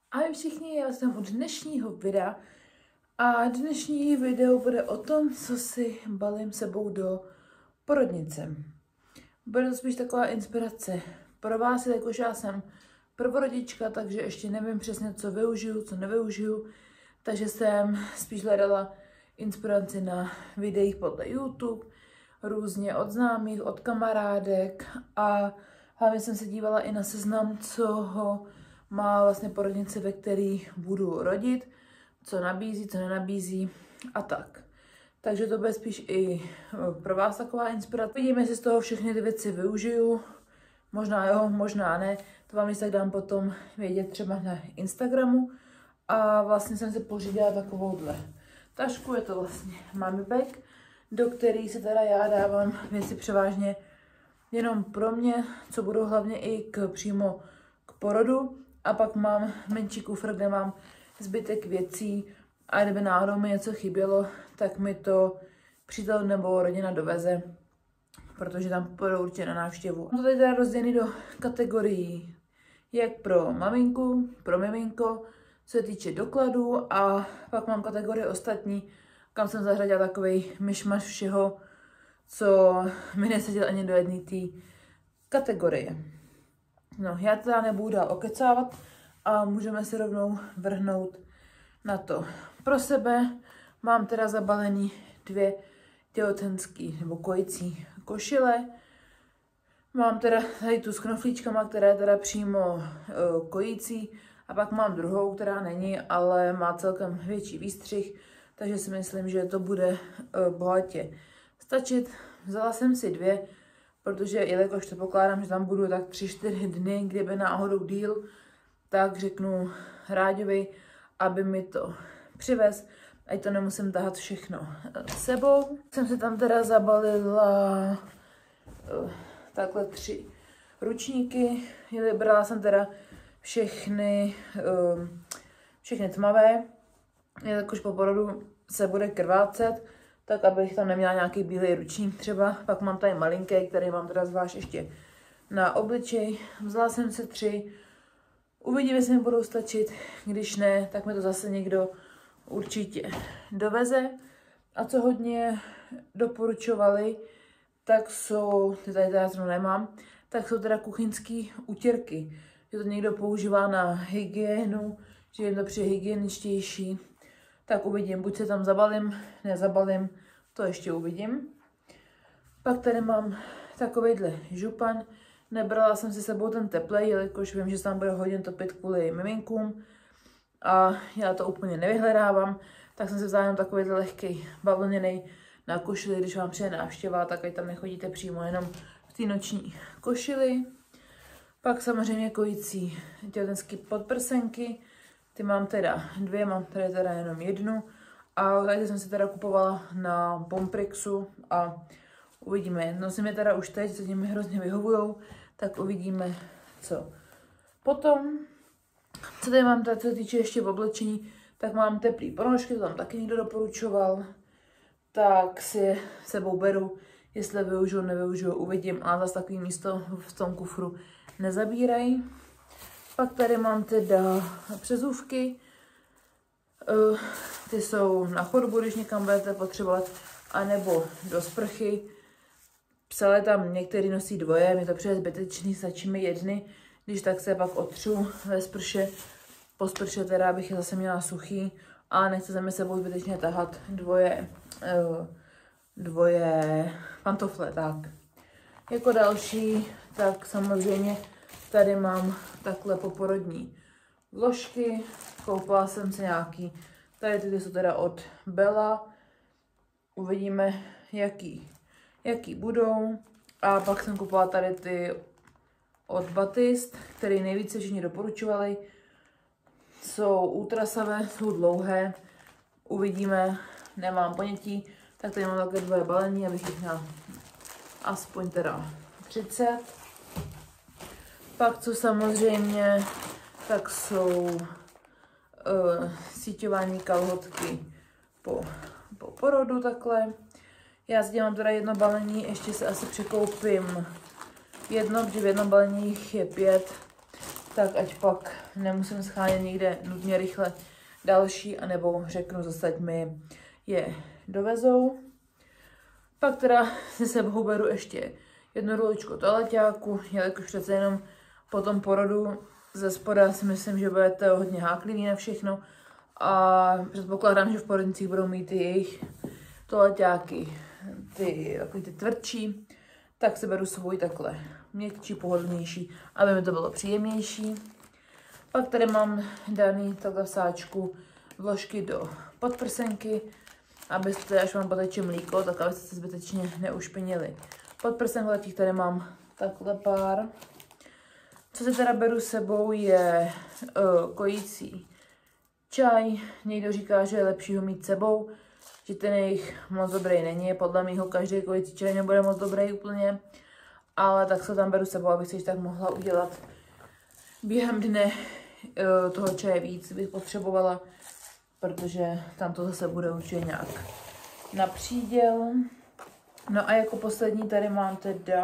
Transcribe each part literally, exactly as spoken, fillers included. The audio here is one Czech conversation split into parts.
Ahoj všichni, já jsem u dnešního videa a dnešní video bude o tom, co si balím sebou do porodnice. Bude to spíš taková inspirace pro vás, jakož já jsem prvorodička, takže ještě nevím přesně, co využiju, co nevyužiju, takže jsem spíš hledala inspiraci na videích podle YouTube, různě od známých, od kamarádek a hlavně jsem se dívala i na seznam, co ho má vlastně porodnice, ve který budu rodit, co nabízí, co nenabízí a tak. Takže to bude spíš i pro vás taková inspirace. Vidíme, jestli z toho všechny ty věci využiju. Možná jo, možná ne. To vám tak dám potom vědět třeba na Instagramu. A vlastně jsem si pořídila takovouhle tašku. Je to vlastně mommy bag, do který se teda já dávám věci převážně jenom pro mě, co budou hlavně i k přímo k porodu. A pak mám menší kufr, kde mám zbytek věcí a kdyby náhodou mi něco chybělo, tak mi to přítel nebo rodina doveze, protože tam půjdou určitě na návštěvu. Mám to tady teda rozdělený do kategorií, jak pro maminku, pro miminko, co se týče dokladů, a pak mám kategorie ostatní, kam jsem zařadila takovej myšmaš všeho, co mi neseděl ani do jedné té kategorie. No, já teda nebudu dál okecávat a můžeme se rovnou vrhnout na to. Pro sebe mám teda zabalený dvě těhotenský nebo kojící košile. Mám teda tady tu s knoflíčkama, která je teda přímo uh, kojící, a pak mám druhou, která není, ale má celkem větší výstřih, takže si myslím, že to bude uh, bohatě stačit. Vzala jsem si dvě, protože jelikož to pokládám, že tam budu tak tři čtyři dny, kdyby náhodou díl, tak řeknu Ráďovi, aby mi to přivez, ať to nemusím tahat všechno s sebou. Jsem si tam teda zabalila uh, takhle tři ručníky, vybrala jsem teda všechny, uh, všechny tmavé, jelikož po porodu se bude krvácet, tak abych tam neměla nějaký bílý ručník třeba. Pak mám tady malinký, který mám teda zvlášť ještě na obličej. Vzala jsem si tři. Uvidím, jestli mi budou stačit. Když ne, tak mi to zase někdo určitě doveze. A co hodně doporučovali, tak jsou, ty tady teda zrovna nemám, tak jsou teda kuchyňské utěrky. Že to někdo používá na hygienu, že jim to přijde hygieničtější. Tak uvidím, buď se tam zabalím, nezabalím, to ještě uvidím. Pak tady mám takovejhle župan. Nebrala jsem si sebou ten teplej, jelikož vím, že se tam bude hodně topit kvůli miminkům. A já to úplně nevyhledávám, tak jsem si vzala jenom takovýhle lehký bavlněný na košili, když vám přijde návštěva, tak ať tam nechodíte přímo jenom v té noční košili. Pak samozřejmě kojící těhotenský podprsenky. Ty mám teda dvě, mám tady teda jenom jednu. A tady jsem si teda kupovala na Bomprixu a uvidíme. Nosím je teda už teď, zatím mi hrozně vyhovujou, tak uvidíme, co potom. Co tady mám, tady, co se týče ještě v oblečení, tak mám teplý ponožky, to tam taky někdo doporučoval. Tak si sebou beru, jestli využiju, nevyužiju, uvidím. A zase takový místo v tom kufru nezabírají. Pak tady mám teda přezůvky, ty jsou na chodbu, když někam budete potřebovat, anebo do sprchy. Psali tam, některý nosí dvoje, mi to přijde zbytečný, stačí mi jedny, když tak se pak otřu ve sprše, po sprše teda bych je zase měla suchý a nechce se mi sebou zbytečně tahat dvoje, dvoje pantofle, tak. Jako další, tak samozřejmě tady mám takhle poporodní vložky, koupila jsem si nějaký, tady ty jsou teda od Bella, uvidíme jaký, jaký budou. A pak jsem koupila tady ty od Batist, které nejvíce všichni doporučovali, jsou ultrasavé, jsou dlouhé, uvidíme, nemám ponětí, tak tady mám takové dvoje balení, abych jich měla aspoň teda třicet. Pak co samozřejmě, tak jsou uh, síťování kalhotky po, po porodu takhle. Já si dělám teda jedno balení, ještě se asi překoupím jedno, protože v jednom balení jich je pět. tak ať pak nemusím schánět někde nutně rychle další, anebo řeknu zase, ať mi je dovezou. Pak teda si sebou beru ještě jednu ruličku toaleťáku, jelikož přece jenom po tom porodu ze spoda si myslím, že budete hodně háklivý na všechno a předpokládám, že v porodnicích budou mít ty jejich toaleťáky, ty, takový ty tvrdší, tak si beru svůj takhle měkčí, pohodlnější, aby mi to bylo příjemnější. Pak tady mám daný takhle v sáčku vložky do podprsenky, abyste, až vám poteče mlíko, tak abyste se zbytečně neušpinili. Podprsenkletích tady mám takhle pár. Co si teda beru sebou je uh, kojící čaj. Někdo říká, že je lepší ho mít sebou, že ten jejich moc dobrý není. Podle mýho každý kojící čaj nebude moc dobrý úplně, ale tak se tam beru sebou, abych si tak mohla udělat během dne uh, toho čaje víc, bych potřebovala, protože tam to zase bude určitě nějak na příděl. No a jako poslední tady mám teda,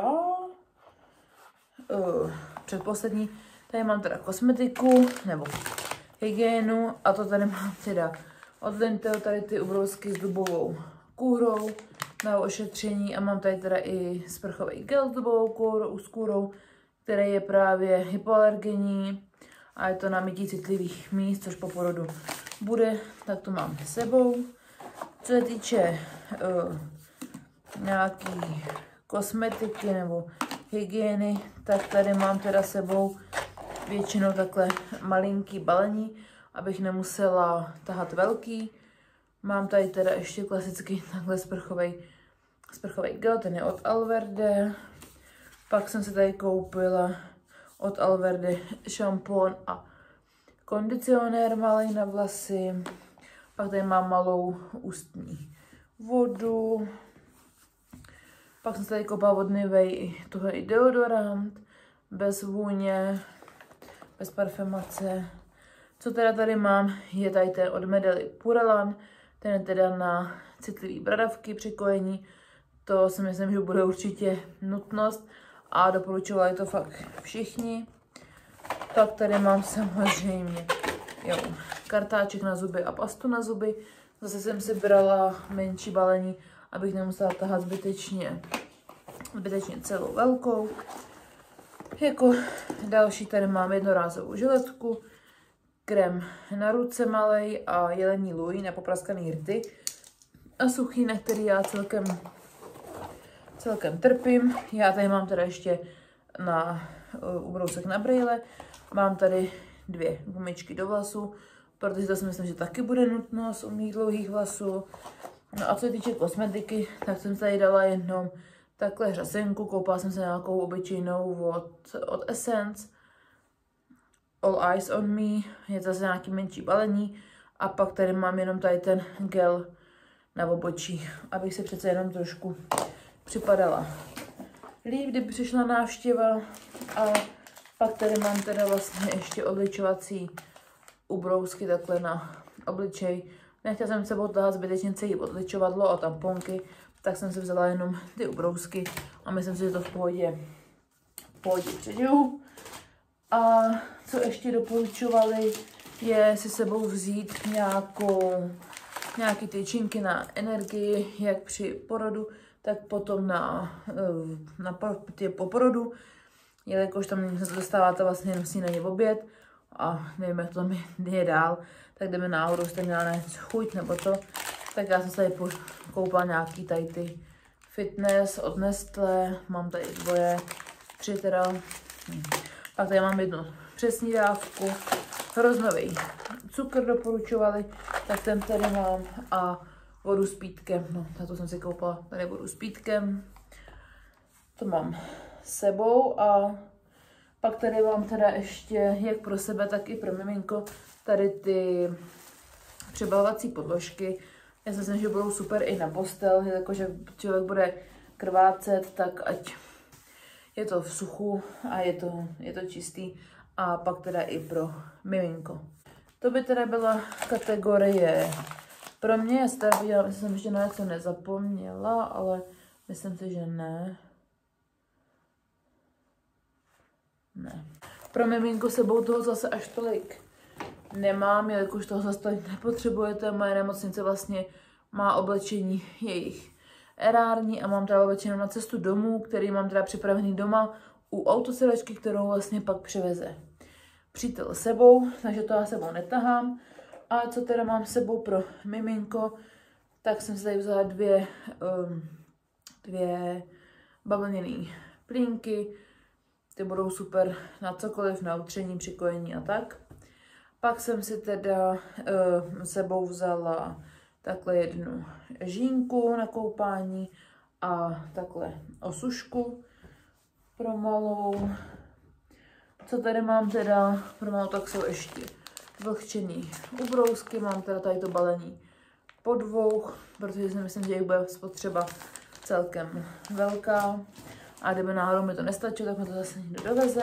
uh, předposlední, tady mám teda kosmetiku, nebo hygienu, a to tady mám teda od Linteo tady ty ubrousky s dubovou kůrou na ošetření a mám tady teda i sprchový gel s dubovou kůrou, s kůrou, který je právě hypoalergenní a je to na mytí citlivých míst, což po porodu bude, tak to mám s sebou. Co se týče uh, nějaký kosmetiky nebo hygieny, tak tady mám teda sebou většinou takhle malinký balení, abych nemusela tahat velký. Mám tady teda ještě klasický takhle sprchový sprchový gel, ten je od Alverde. Pak jsem si tady koupila od Alverde šampon a kondicionér malý na vlasy. Pak tady mám malou ústní vodu. Pak jsem tady koupila od Nivea i tuhle i deodorant, bez vůně, bez parfemace. Co teda tady mám, je tady ten od Medely Puralan, ten je teda na citlivý bradavky při kojení. To si myslím, že bude určitě nutnost a doporučovali to fakt všichni. Tak tady mám samozřejmě jo, kartáček na zuby a pastu na zuby. Zase jsem si brala menší balení, abych nemusela tahat zbytečně, zbytečně celou velkou. Jako další tady mám jednorázovou žiletku, krém na ruce malej a jelení lůj na popraskaný rty a suchý, na který já celkem, celkem trpím. Já tady mám teda ještě na uh, ubrousek na brýle. Mám tady dvě gumičky do vlasů, protože to si myslím, že taky bude nutnost u mých dlouhých vlasů. No a co se týče kosmetiky, tak jsem tady dala jednou takhle řasenku, koupila jsem se nějakou obyčejnou od, od Essence. All Eyes on Me, je zase nějaký menší balení. A pak tady mám jenom tady ten gel na obočí, abych se přece jenom trošku připadala líp, kdyby přišla návštěva. A pak tady mám teda vlastně ještě odličovací ubrousky takhle na obličej. Nechtěla jsem sebou tahat zbytečně celý odličovadlo a tamponky, tak jsem si vzala jenom ty ubrousky a myslím si, že to v pohodě, v pohodě předěju. A co ještě doporučovali, je si sebou vzít nějakou, nějaký tyčinky na energii, jak při porodu, tak potom na, na, na po porodu, jelikož tam dostáváte vlastně jenom snídaně v oběd a nevím, jak to tam je dál, tak kdyby náhodou jste měla na chuť nebo to, tak já jsem se tady koupila nějaký tady ty fitness od Nestlé, mám tady dvoje, tři teda, hm. Pak tady mám jednu přesní dávku, hroznový cukr doporučovali, tak ten tady mám a vodu s pítkem, no na to jsem si koupila tady vodu s pítkem, to mám s sebou a pak tady mám teda ještě, jak pro sebe, tak i pro miminko, tady ty přebalovací podložky. Já si myslím, že budou super i na postel, jakože člověk bude krvácet, tak ať je to v suchu a je to, je to čistý. A pak teda i pro miminko. To by teda byla kategorie pro mě. Já si teda viděla, myslím, že ještě na něco nezapomněla, ale myslím si, že ne. Ne. Pro miminko sebou toho zase až tolik nemám, jelikož toho zase tolik nepotřebujete. Moje nemocnice vlastně má oblečení jejich erární a mám teda oblečenou na cestu domů, který mám teda připravený doma u autosedačky, kterou vlastně pak přiveze přítel sebou, takže to já sebou netahám. A co teda mám sebou pro miminko, tak jsem si tady vzala dvě, um, dvě bavlněné plínky. Ty budou super na cokoliv, na utření, přikojení a tak. Pak jsem si teda uh, sebou vzala takhle jednu žínku na koupání a takhle osušku pro malou. Co tady mám teda pro malou, tak jsou ještě vlhčený ubrousky. Mám teda tady to balení po dvou, protože si myslím, že jich bude spotřeba celkem velká. A kdyby náhodou mi to nestačilo, tak mi to zase někdo doveze.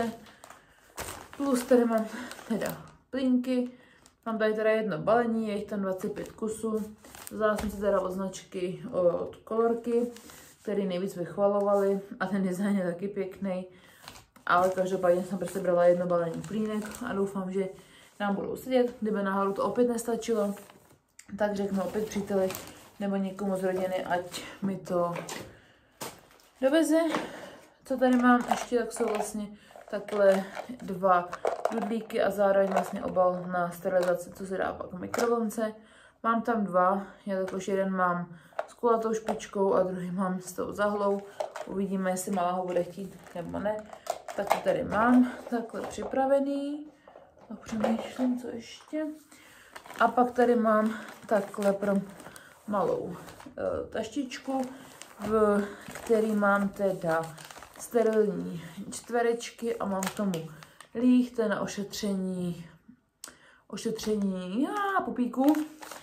Plus tady mám teda plínky. Mám tady teda jedno balení, je jich tam dvacet pět kusů. Vzala jsem si teda od značky od Kolorky, který nejvíc vychvalovali a ten design je taky pěkný. Ale každopádně jsem prostě brala jedno balení plínek a doufám, že nám budou sedět. Kdyby náhodou to opět nestačilo, tak řeknu opět příteli nebo někomu z rodiny, ať mi to doveze. Co tady mám ještě, tak jsou vlastně takhle dva dudlíky a zároveň vlastně obal na sterilizaci, co se dá pak v mikrovlnce. Mám tam dva, jelikož jeden mám s kulatou špičkou a druhý mám s tou zahlou. Uvidíme, jestli malá ho bude chtít nebo ne. Tak to tady mám takhle připravený. Tak přemýšlím, co ještě. A pak tady mám takhle pro malou e, taštičku, v který mám teda sterilní čtverečky a mám k tomu líh, to je na ošetření, ošetření já, pupíku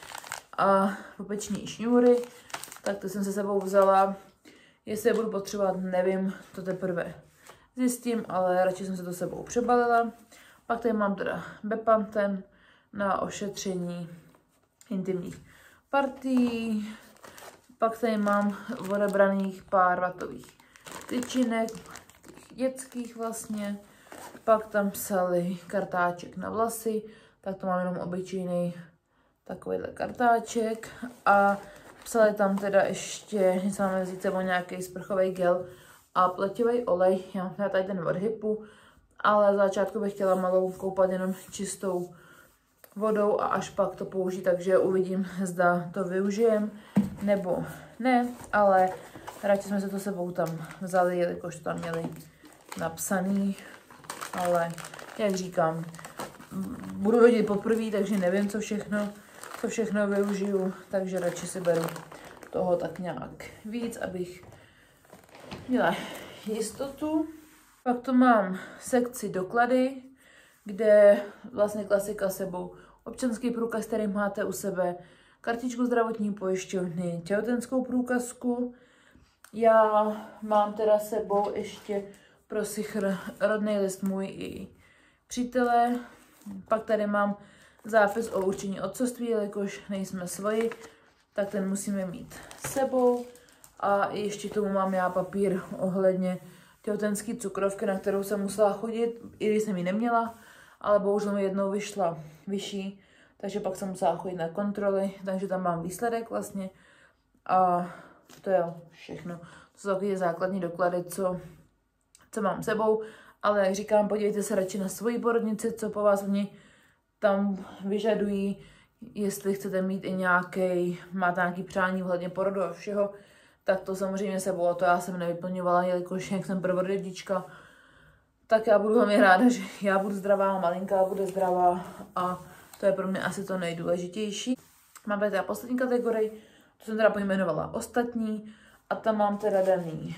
a pupeční šňůry. Tak to jsem se sebou vzala. Jestli je budu potřebovat, nevím, to teprve zjistím, ale radši jsem se to sebou přebalila. Pak tady mám teda Bepanthen na ošetření intimních partií. Pak tady mám odebraných pár vatových tyčinek, dětských vlastně. Pak tam psali kartáček na vlasy, tak to mám jenom obyčejný takovýhle kartáček. A psali tam teda ještě, něco máme vzít sebou nějaký sprchový gel a pletivý olej. Já mám tady ten od Hypu, ale za začátku bych chtěla malou koupat jenom čistou vodou a až pak to použít, takže uvidím, zda to využijem nebo ne, ale radši jsme se to sebou tam vzali, jelikož to tam měli napsaný, ale jak říkám, budu vidět poprvé, takže nevím, co všechno, co všechno využiju, takže radši si beru toho tak nějak víc, abych měla jistotu. Pak tu mám sekci doklady, kde vlastně klasika sebou občanský průkaz, který máte u sebe, kartičku zdravotní pojišťovny, těhotenskou průkazku. Já mám teda sebou ještě pro sichr rodný list můj i přítele. Pak tady mám zápis o určení otcovství, jelikož nejsme svoji, tak ten musíme mít sebou. A ještě k tomu mám já papír ohledně těhotenské cukrovky, na kterou jsem musela chodit, i když jsem ji neměla, ale bohužel mi jednou vyšla vyšší, takže pak jsem musela chodit na kontroly, takže tam mám výsledek vlastně a to je všechno. To jsou takové základní doklady, co, co mám sebou, ale jak říkám, podívejte se radši na svoji porodnici, co po vás oni tam vyžadují, jestli chcete mít i nějaký, máte nějaký přání ohledně porodu a všeho, tak to samozřejmě sebou, a to já jsem nevyplňovala, jelikož jak jsem prvorodička, tak já budu hlavně ráda, že já budu zdravá, malinká bude zdravá a to je pro mě asi to nejdůležitější. Mám tady teda poslední kategorii, to jsem teda pojmenovala ostatní a tam mám teda daný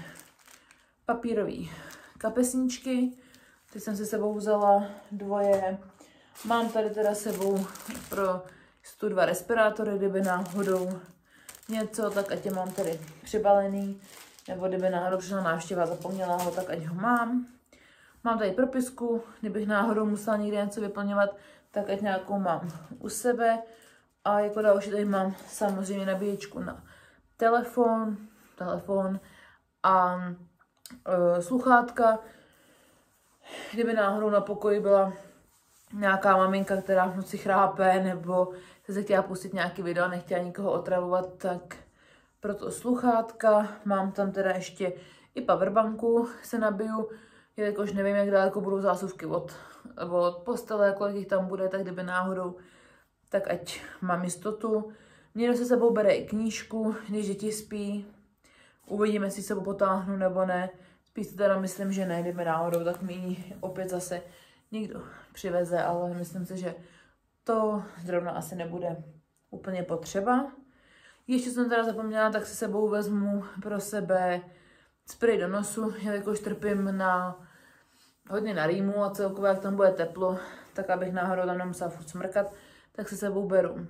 papírový kapesníčky, ty jsem si sebou vzala dvoje. Mám tady teda sebou pro stu dva respirátory, kdyby náhodou něco, tak ať je mám tady přibalený, nebo kdyby náhodou přišla návštěva, zapomněla ho, tak ať ho mám. Mám tady propisku, kdybych náhodou musela někde něco vyplňovat, tak ať nějakou mám u sebe. A jako další tady mám samozřejmě nabíječku na telefon, telefon a e, sluchátka. kdyby náhodou na pokoji byla nějaká maminka, která v noci chrápe, nebo se chtěla pustit nějaký video a nechtěla nikoho otravovat, tak proto sluchátka. Mám tam teda ještě i powerbanku, se nabiju, jelikož nevím, jak daleko budou zásuvky od, od postele, kolik jich tam bude, tak kdyby náhodou, tak ať mám jistotu. Někdo se sebou bere i knížku, když děti spí. Uvidíme, jestli sebou potáhnu nebo ne. Spíš si teda myslím, že ne, kdyby náhodou, tak mi ji opět zase někdo přiveze, ale myslím si, že to zrovna asi nebude úplně potřeba. Ještě jsem teda zapomněla, tak si sebou vezmu pro sebe sprej do nosu, jelikož trpím na hodně na rýmu a celkově, jak tam bude teplo, tak abych náhodou tam nemusela furt smrkat, tak si sebou beru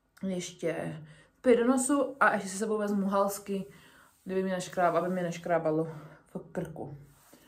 ještě sprej do nosu a ještě si sebou vezmu halsky, kdyby mě neškráb, aby mě neškrábalo v krku.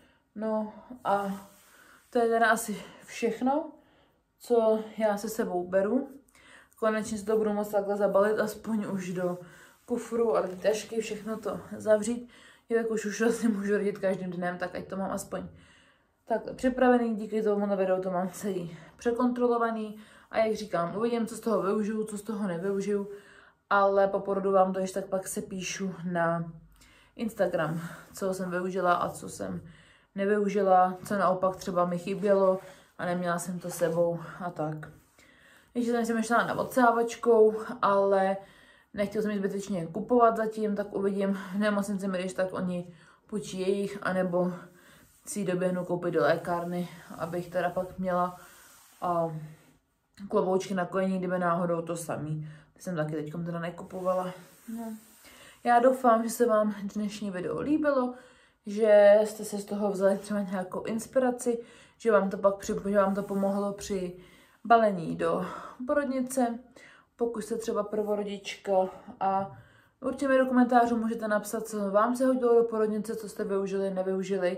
No a to je teda asi všechno, co já se sebou beru. Konečně si to budu moct takhle zabalit aspoň už do kufru a do tašky, všechno to zavřít. Jelikož už vlastně můžu rodit každým dnem, tak ať to mám aspoň takhle připravený. Díky tomu na videu to mám celý překontrolovaný. A jak říkám, uvidím, co z toho využiju, co z toho nevyužiju. Ale po porodu vám to ještě tak pak se píšu na Instagram, co jsem využila a co jsem nevyužila, co naopak třeba mi chybělo a neměla jsem to sebou a tak. Ještě jsem šla na odsávačkou, ale nechtěl jsem ji zbytečně kupovat zatím, tak uvidím. V nemocnici mi když tak oni půjčí jejich, anebo si ji doběhnu koupit do lékárny, abych teda pak měla a kloboučky na kojení, kdyby náhodou to samý. Ty jsem taky teď teda nekupovala. No. Já doufám, že se vám dnešní video líbilo, že jste se z toho vzali třeba nějakou inspiraci, že vám to pak při, že vám to pomohlo při balení do porodnice, pokud jste třeba prvorodička, a určitě mi do komentářů můžete napsat, co vám se hodilo do porodnice, co jste využili, nevyužili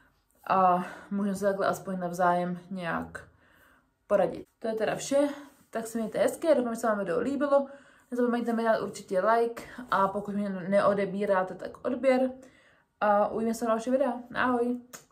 a můžeme se takhle aspoň navzájem nějak poradit. To je teda vše, tak se mějte hezky, doufám, že se vám video líbilo. Nezapomeňte mi dát určitě like a pokud mě neodebíráte, tak odběr. A uvidíme se na další videa. Ahoj!